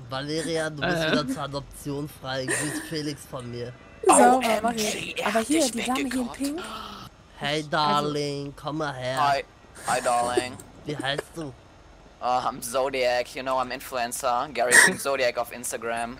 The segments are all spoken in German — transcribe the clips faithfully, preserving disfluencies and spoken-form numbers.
Valeria, du bist äh. wieder zur Adoption frei. Grüß Felix von mir. So, aber hier, aber hier, die Dame hier in Pink. Hey, Darling, komm mal her. Hi. Hi, darling. Wie heißt du? Uh, I'm Zodiac, you know I'm Influencer. Gary Zodiac auf Instagram.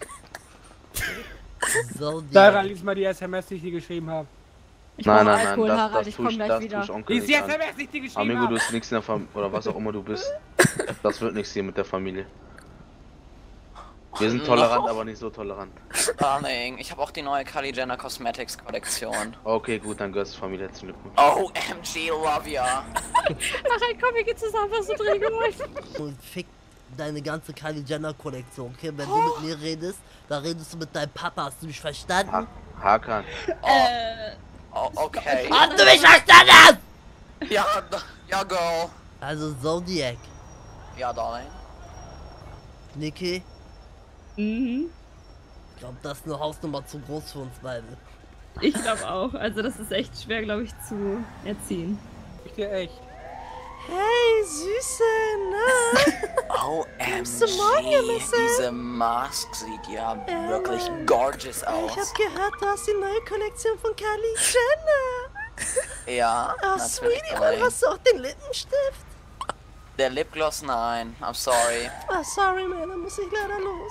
Zodiac. Sarah, lies mal die S M S, die ich dir geschrieben habe. Ich Nein, brauche nein, Alkohol, nein, Harald, das, das ich tue komm ich, gleich das wieder. tue ich Onkel Lies die nicht S an. M S, die ich dir geschrieben Amigo, habe. du bist nichts in der Familie, oder was auch immer du bist. Das wird nichts hier mit der Familie. Wir sind tolerant, No. aber nicht so tolerant. Darling, ich habe auch die neue Kylie Jenner Cosmetics Kollektion. Okay, gut, dann gehörst du Familie, herzlichen Glückwunsch. O M G, love ya. Ach, ey, komm, wir gehen zusammen, was du drin gemacht. Und fick deine ganze Kylie Jenner Kollektion, okay? Wenn du mit mir redest, dann redest du mit deinem Papa, hast du mich verstanden? Ha Hakan. Äh, Oh, okay. Hast du mich verstanden? Ja, d- ja, girl. Also Zodiac. Ja, darling. Niki, mhm. ich glaube, das ist eine Hausnummer zu groß für uns beide. Ich glaube auch. Also das ist echt schwer, glaube ich, zu erziehen. Ich dir echt. Hey, Süße, na? O M G, du morgen, diese Mask sieht ja wirklich gorgeous aus. Ich hab gehört, du hast die neue Kollektion von Kylie Jenner. Ja, Oh, natürlich, Sweetie, und darling. hast du auch den Lippenstift? Der Lipgloss, nein. I'm sorry. Ah, sorry, man, dann muss ich leider los.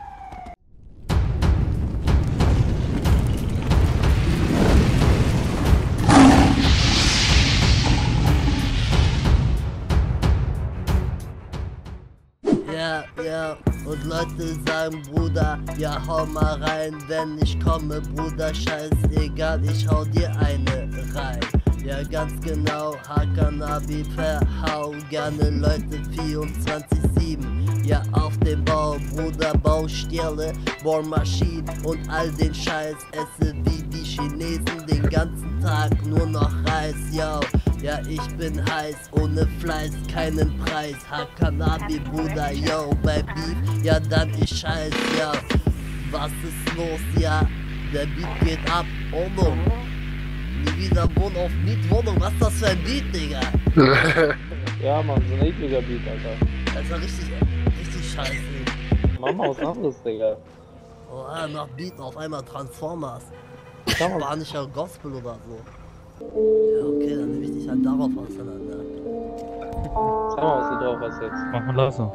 Ja, ja, und Leute sagen, Bruder, ja hau mal rein, wenn ich komme, Bruder, scheißegal, ich hau dir eine rein. Ja, ganz genau, Hakanabi, verhau gerne Leute vierundzwanzig sieben. Ja, auf dem Bau, Bruder, Baustelle, Bohrmaschinen und all den Scheiß. Esse wie die Chinesen den ganzen Tag nur noch Reis, yo. Ja, ich bin heiß, ohne Fleiß, keinen Preis. Hakanabi, Bruder, yo, bei Beef, ja dann ich scheiß, ja. Was ist los, ja? Der Beat geht ab, oh no. Nie wieder Wohn auf Mietwohnung, was ist das für ein Beat, Digga? Ja, Mann, so ein ekliger Beat, Alter. Das war richtig, richtig scheiße. Mach mal was anderes, Digga. Oh, ja, nach Beat auf einmal Transformers. Schau mal. Spanischer Gospel oder so. Ja, okay, dann nehme ich dich halt darauf auseinander. Sag mal, was du drauf hast jetzt. Mach mal lauter.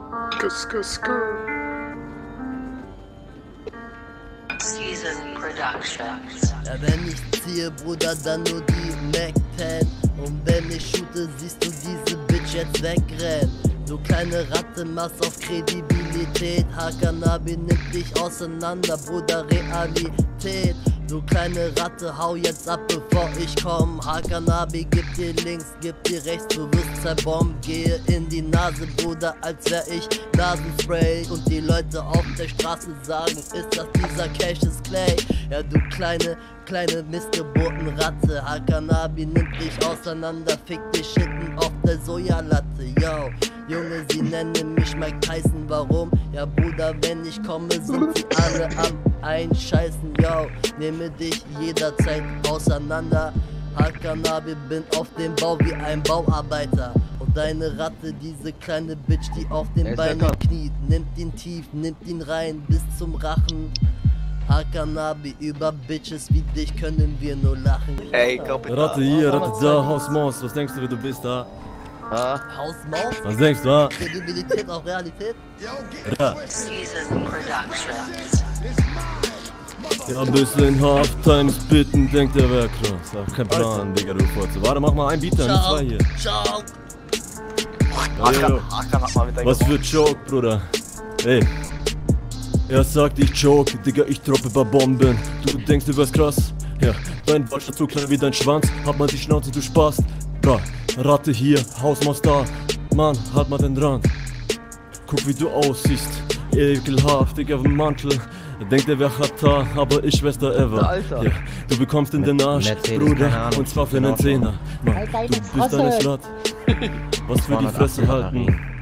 Season Productions. Ja, wenn ich ziehe, Bruder, dann nur die Mac zehn. Und wenn ich shoote, siehst du diese Bitch jetzt wegrennen. Du kleine Ratte, machst auf Kredibilität. Hakanabi nimmt dich auseinander, Bruder, Realität. Du kleine Ratte, hau jetzt ab, bevor ich komm. Hakanabi, gib dir links, gib dir rechts, du wirst zerbombt. Gehe in die Nase, Bruder, als wär ich Nasenspray. Und die Leute auf der Straße sagen, ist das dieser Cassius Clay? Ja, du kleine, kleine Missgeburtenratte. Hakanabi nimmt dich auseinander, fick dich Schitten auf der Sojalatte, yo. Junge, sie nennen mich Mike Tyson, warum? Ja, Bruder, wenn ich komme, sind sie alle am Einscheißen, yo. Nehme dich jederzeit auseinander. Hakanabi, bin auf dem Bau wie ein Bauarbeiter. Und deine Ratte, diese kleine Bitch, die auf den Beinen kniet, nimmt ihn tief, nimmt ihn rein bis zum Rachen. Hakanabi, über Bitches wie dich können wir nur lachen. Ey, Kapital. Ratte hier, Ratte da, Hausmaus, was denkst du, wer du bist da? Ah? Hausmaus? Was denkst du, ah? Kredibilität auf Realität? Ja. Season Productions. Ja, ein bisschen Halftime spitten, denkt er wär krass. Hab kein Plan, Digga, du Fotze. Warte, mach mal ein Beat, dann nicht zwei hier. Ciao. Ja, was für Joke, Bruder. Ey. Er sagt, ich joke, Digga, ich droppe bei Bomben. Du denkst, du wärst krass. Ja, dein Ball ist so klein wie dein Schwanz. Hat mal die Schnauze, du Spaß. Bra, Ratte hier, Hausmaus da. Mann, halt mal den Rand. Guck, wie du aussiehst. Ekelhaft, Digga, im Mantel. Denkt er wär Chata, aber ich Schwester ever. Alter. Ja, du bekommst in den Arsch, Bruder, und zwar für einen Zehner. Mann, du bist eine Slut. Was für die Fresse halten.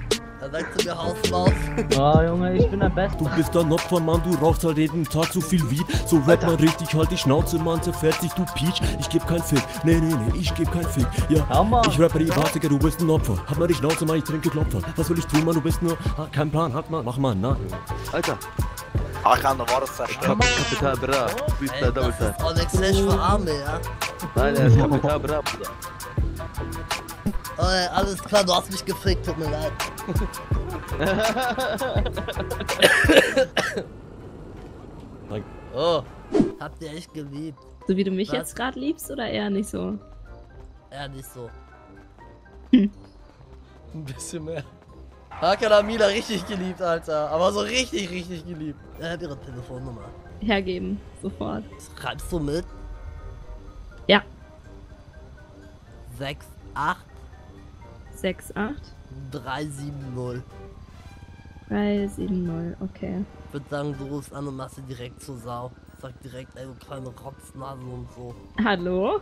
Dann sagst du mir Hausmaus. Oh Junge, ich bin der Beste. Du bist ein Opfer, Mann, du rauchst halt jeden Tag so viel Weed. So rappt man richtig, halt die Schnauze, Mann, zerfährt sich, du Peach. Ich geb kein Fick, nee, nee, nee, ich geb kein Fick. Ja, Ja, Mann. ich rappe die Basiker, du bist ein Opfer. Halt mal die Schnauze, Mann, ich trinke Klopfer. Was will ich tun, Mann, du bist nur, ah, kein Plan, halt mal, mach mal, na. Alter. Hakan, da war das zerstört. Kapital Bra. Freestyle Ey, Double das Time. ist Onyx Slash für Arme, ja? Nein, er ist Kapital Bra, Bruder. Oh, ey, alles klar, du hast mich gefickt, tut mir leid. Oh, habt ihr echt geliebt? So wie du mich Was? jetzt gerade liebst oder eher nicht so? Ja, nicht so. Ein bisschen mehr. Hakan hat Mila richtig geliebt, Alter. Aber so richtig, richtig geliebt. Er hat ihre Telefonnummer. Hergeben, sofort. Schreibst du mit? Ja. sechs acht sechs acht drei sieben null. drei sieben null, okay. Ich würde sagen, du rufst an und machst sie direkt zur Sau. Sag direkt, ey, du kleine Rotznase und so. Hallo?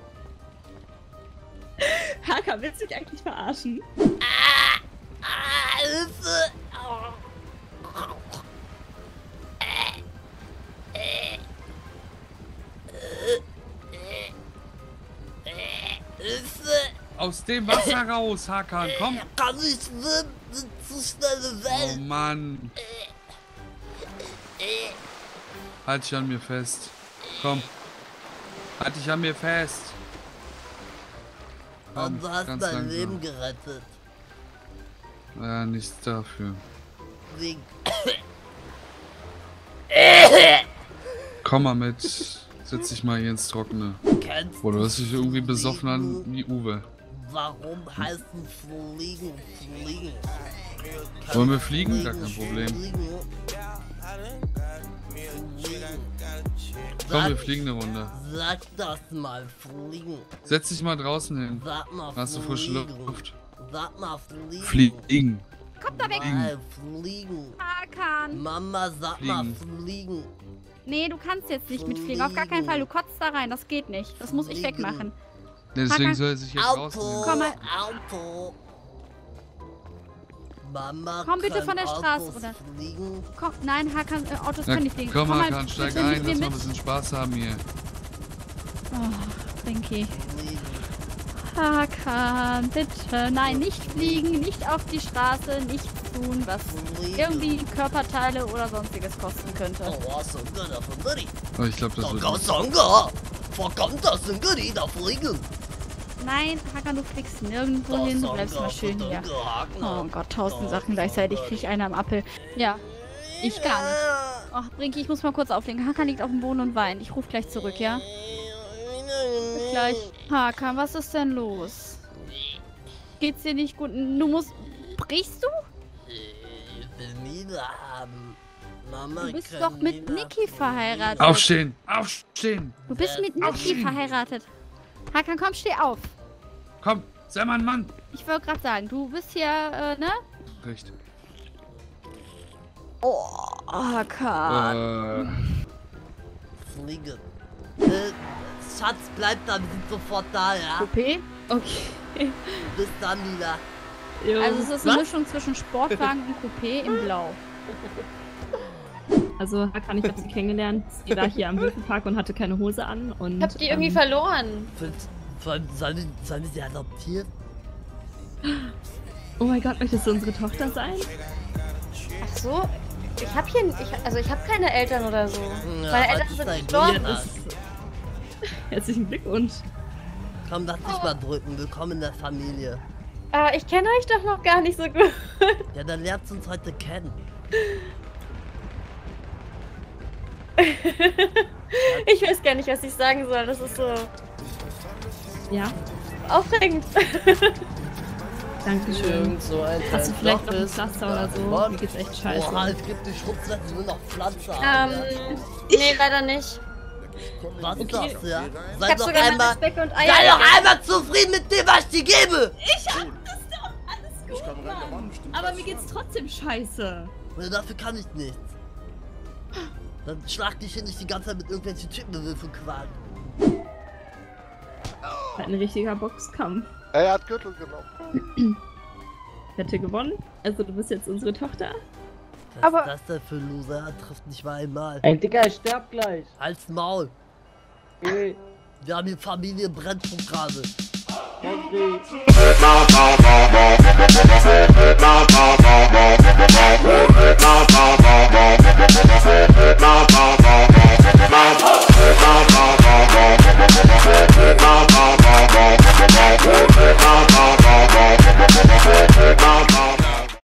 Haka, willst du dich eigentlich verarschen? Ah, ah, Hilfe! Oh. Hilfe! Aus dem Wasser raus, Hakan, komm! Kann nicht schwimmen, sind zu schnelle Oh Wellen. Mann! Halt dich an mir fest. Komm. Halt dich an mir fest. Komm, Und du hast ganz mein langsam. Leben gerettet. Ja, nichts dafür. Wegen. Komm mal mit. Setz dich mal hier ins Trockene. Kennst Boah, du hörst dich irgendwie Fliegen? besoffen an wie Uwe. Warum heißen Fliegen Fliegen? Wollen wir fliegen? Gar kein Problem. Fliegen. Komm, wir Sag, fliegen eine Runde. sag das mal, Fliegen. Setz dich mal draußen hin. Sag mal, Hast du frische Fliegen. Luft? Sag mal, Fliegen. Fliegen. Kommt da weg! Nein, Fliegen. Hakan! Mama, sag mal, Fliegen. Fliegen. Nee, du kannst jetzt nicht mitfliegen. Auf gar keinen Fall. Du kotzt da rein. Das geht nicht. Das muss ich Fliegen. wegmachen. Ja, deswegen Hakan. soll er sich jetzt draußen Auto, hin. Komm mal. Auto. Mama, Komm bitte können von der Straße, Autos Bruder. Fliegen? Komm, nein, Hakan, äh, Autos Na, können nicht fliegen. komm, mal Hakan, steig bitte mit ein, mir lass mal ein mit. bisschen Spaß haben hier. Oh, Frankie. Fliegen. Hakan, bitte. Nein, nicht fliegen, nicht auf die Straße, nichts tun, was Fliegen. irgendwie Körperteile oder sonstiges kosten könnte. Oh, so good, da fliegen. Oh, ich glaube, das wird Songa, nichts. Songa. Verkommt das, sind Goodie, da fliegen. Nein, Hakan, du fliegst nirgendwo hin. Du bleibst mal schön hier. Oh Gott, tausend Sachen gleichzeitig. Krieg ich einer am Appel. Ja, ich gar nicht. Ach, Brinki, ich muss mal kurz auflegen. Hakan liegt auf dem Boden und weint. Ich rufe gleich zurück, ja? Bis gleich. Hakan, was ist denn los? Geht's dir nicht gut? Du musst... Brichst du? Ich will Mila haben. Mama, Du bist kann doch mit Mila Niki verheiratet. Aufstehen! Aufstehen! Du bist mit Niki Aufstehen. verheiratet. Hakan, komm, steh auf. Komm, sei mal ein Mann! Ich wollte gerade sagen, du bist hier, äh, ne? Recht. Oh, Hakan. Äh, fliegen. Äh, Schatz, bleib da, wir sind sofort da, ja? Coupé? Okay. Bis dann, Mila. Jo. Also es ist eine Mischung zwischen Sportwagen und Coupé in Blau. Also Hakan, ich habe sie kennengelernt. Sie war hier am Höfenpark und hatte keine Hose an. Und, Ich hab die irgendwie ähm, verloren. Sollen sollen wir sollen wir sie adoptieren? Oh mein Gott, möchtest du unsere Tochter sein? Ach so. Ich hab hier, ich, also ich hab keine Eltern oder so. Ja, Meine was Eltern ist sind dein gestorben. Glück? Herzlichen Glückwunsch. Komm, lass dich mal drücken. Willkommen in der Familie. Aber ich kenne euch doch noch gar nicht so gut. Ja, dann lernt uns heute kennen. Ich weiß gar nicht, was ich sagen soll. Das ist so Ja, aufregend. danke schön. Irgend so ein Hast du kleines vielleicht Loch noch ein ist. Pflaster oder so? Mann. Mir geht's echt scheiße. Boah, es gibt die Schutzweste, nur noch Pflanze. Ähm, nee, leider nicht. Was ist das, ja? Ich Sei hab doch sogar meine einmal, Speck und Eier. sei doch gegessen. einmal zufrieden mit dem, was ich dir gebe! Ich hab das doch alles gut, Mann. Aber mir geht's trotzdem scheiße. Ja, dafür kann ich nichts. Dann schlag dich hier nicht die ganze Zeit mit irgendwelchen Typen Würfeln quaken. Ein richtiger Boxkampf. Er hat Gürtel genommen. Wette gewonnen. Also du bist jetzt unsere Tochter. Was Aber- ist das denn für ein Loser? Er trifft nicht mal einmal. Ey, Digga, ich sterb gleich. Halt's Maul. Ey, Wir haben hier Familienbrennpunkt gerade. Henry.